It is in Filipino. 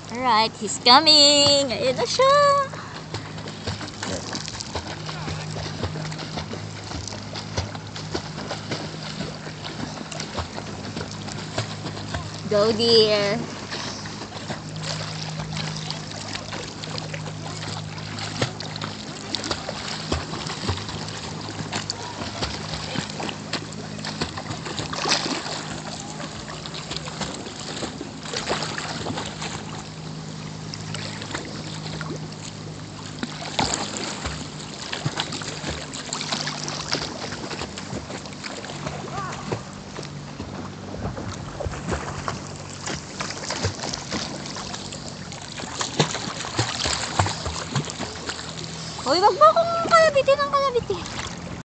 Alright, he's coming. Ayan na siya. Go dear. Uy, wag mo akong kalabitin ng kalabit